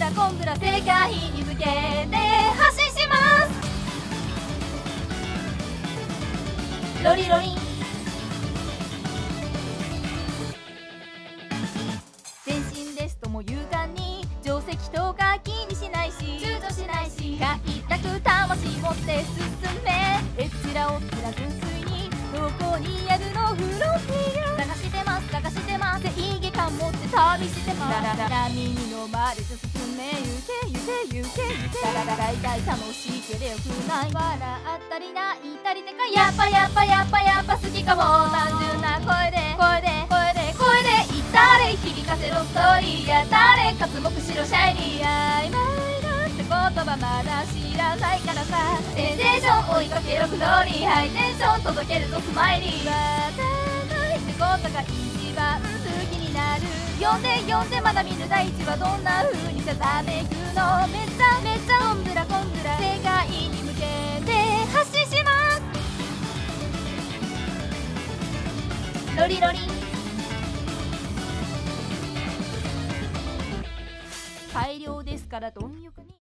ラコンブラ世界に向けて発信します。ロリロリン全身ですとも勇敢に定石とか気にしないし躊躇しないし開拓魂持って進めえちらおっちら純粋にどこにあるのフロンティア探してます探してます正義感持って旅してます波に飲まれて進め行け行け行け行け大体楽しいけどよくない笑ったり泣いたりてかやっぱやっぱやっぱやっぱ好きかも単純な声で声で声で声で言ったれ響かせろストーリーや誰かつ目しろシャイニー曖昧だって言葉まだ知らないからさセンセーション追いかけろ不動にハイテンション届けるぞスマイリー渡らないってことが一番好きになる読んで読んでまだ見ぬ大地はどんな風にさざめくのめちゃめちゃコンブラコンブラ世界に向けて発信しますロリロリン大量ですから貪欲に